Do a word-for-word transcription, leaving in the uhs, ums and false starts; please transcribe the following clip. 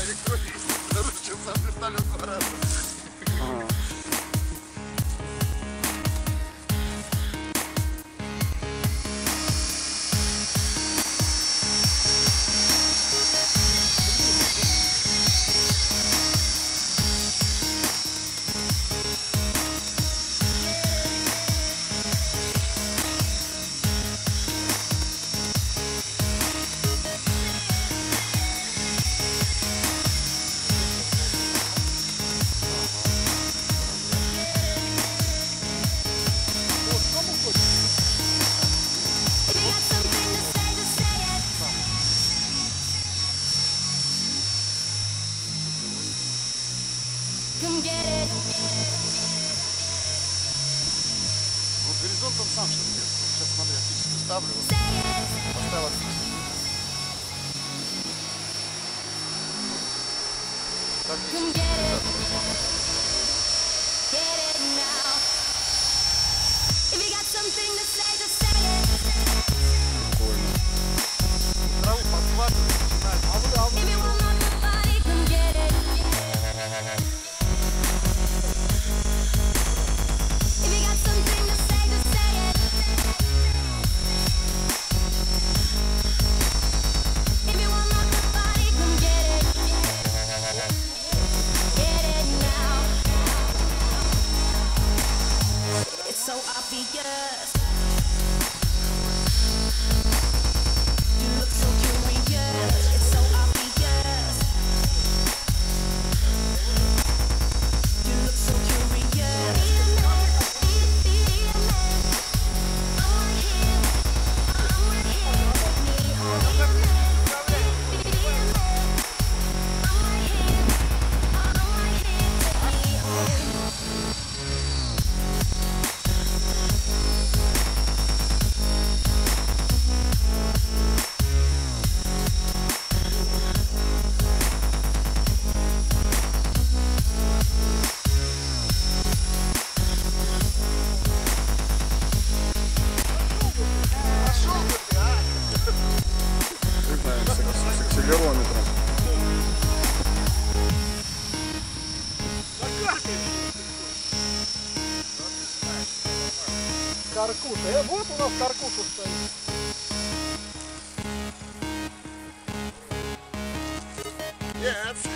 Вот горизонт он сам сейчас нет. Сейчас смотри, я фиксию ставлю. Вот. Поставила фиксию. Так, прикольно. Траву подхватывает, начинает. А вы, а вы. So obvious. You look so curious. It's so obvious. You look so curious. Be a man, be, be a man. I'm right here. I'm right here. Take me home. Be a man, be, be a man. I'm right here. I'm right here. Take me home. С акселерометром. Каркуша. Э, вот у нас каркуша стоит. Yes.